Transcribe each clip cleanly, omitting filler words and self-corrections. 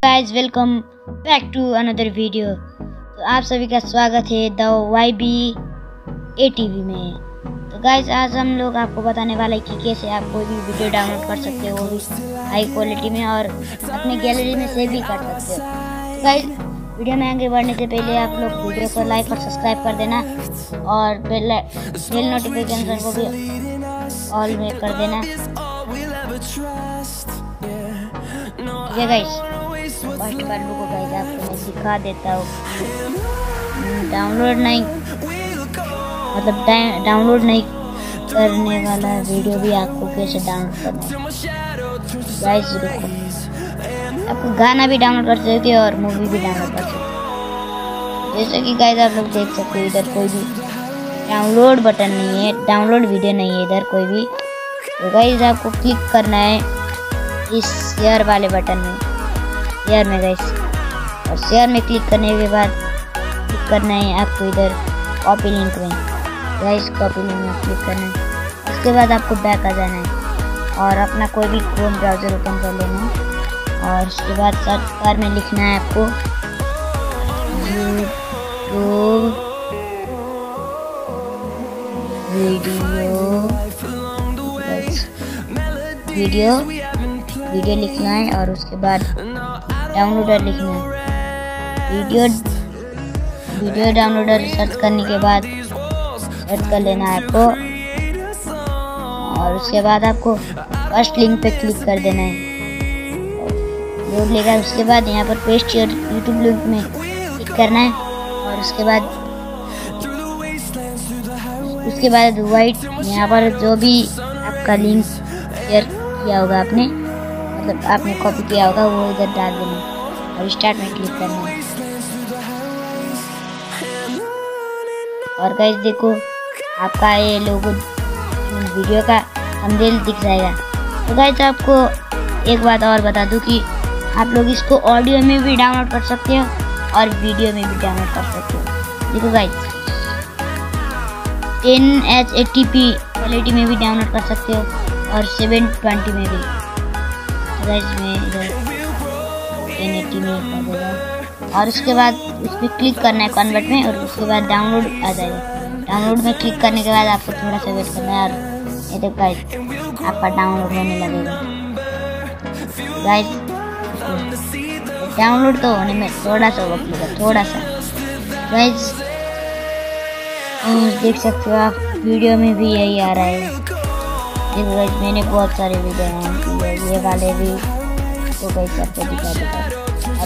Guys welcome back to another video. तो आप सभी का स्वागत है द YBATV में। तो गाइस आज हम लोग आपको बताने वाले हैं कि कैसे आप कोई भी वीडियो डाउनलोड कर सकते हो, वो भी हाई क्वालिटी में और अपने गैलरी में सेव भी कर सकते हो। तो गाइस वीडियो में आगे बढ़ने से पहले आप लोग वीडियो को लाइक और सब्सक्राइब कर देना और बेल नोटिफिकेशन को भी ऑल में कर देना। ठीक है गाइस, फर्स्ट बार को गाइस आपको मैं दिखा देता हूँ डाउनलोड नहीं करने वाला वीडियो भी आपको कैसे डाउनलोड करना है। गाइस रुको, आपको गाना भी डाउनलोड कर सकते हो और मूवी भी डाउनलोड कर सकते हो। जैसे कि गाइस आप लोग देख सकते हो इधर कोई भी डाउनलोड बटन नहीं है, डाउनलोड वीडियो नहीं है इधर कोई भी। तो गाइस आपको क्लिक करना है इस शेयर वाले बटन में, शेयर में गाइस, और शेयर में क्लिक करने के बाद क्लिक करना है आपको इधर कॉपी लिंक में। गाइस कॉपी लिंक में क्लिक करना है। उसके बाद आपको बैक आ जाना है और अपना कोई भी क्रोम ब्राउज़र ओपन कर लेना है और उसके बाद सर्च बार में लिखना है आपको वीडियो लिखना है और उसके बाद डाउनलोडर लिखना है। वीडियो डाउनलोडर सर्च करने के बाद सर्च कर लेना है आपको और उसके बाद आपको फर्स्ट लिंक पे क्लिक कर देना है, लोड लेगा। उसके बाद यहाँ पर पेस्ट योर यूट्यूब लिंक में क्लिक करना है और उसके बाद वाइट यहाँ पर जो भी आपका लिंक शेयर किया होगा आपने, मतलब आपने कॉपी किया होगा, वो इधर डाल देना और स्टार्ट में क्लिक करना है। और गाइस देखो आपका ये लोगो वीडियो का थंबनेल दिख जाएगा। तो गाइस आपको एक बात और बता दूं कि आप लोग इसको ऑडियो में भी डाउनलोड कर सकते हो और वीडियो में भी डाउनलोड कर सकते हो। देखो गाइस 1080p क्वालिटी में भी डाउनलोड कर सकते हो और 720 में भी। गाइस मैं इधर 1080 में कर देगा और उसके बाद उस पर क्लिक करना है कन्वर्ट में और उसके बाद डाउनलोड आ जाएगा। डाउनलोड में क्लिक करने के बाद आपको थोड़ा सा वेट करना है और ये देखो गाइस आपका डाउनलोड होने लगेगा। गाइस डाउनलोड तो होने में थोड़ा सा वक्त लगेगा, थोड़ा सा। गाइस देख सकते हो आप वीडियो में भी यही आ रहा है। देखो गाइस मैंने बहुत सारे वीडियो ऑन किए, ये वाले भी तो गाइस आपको दिखा देता।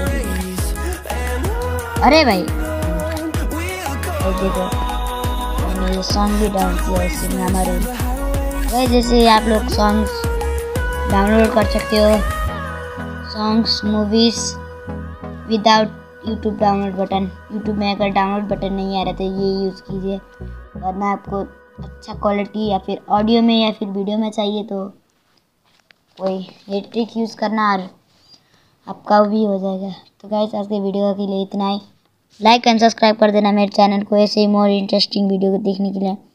अरे भाई देखो मैंने ये सॉन्ग भी डाउन किया है सिनेमा रोल। गाइस जैसे आप लोग सॉन्ग्स डाउनलोड कर सकते हो, songs movies without YouTube download button. YouTube में अगर डाउनलोड बटन नहीं आ रहा तो ये यूज़ कीजिए, वरना आपको अच्छा क्वालिटी या फिर ऑडियो में या फिर वीडियो में चाहिए तो कोई ये ट्रिक यूज़ करना और आपका भी हो जाएगा। तो गाइस आज के वीडियो के लिए इतना ही। लाइक एंड सब्सक्राइब कर देना मेरे चैनल को, ऐसे ही मोर इंटरेस्टिंग वीडियो को देखने के लिए।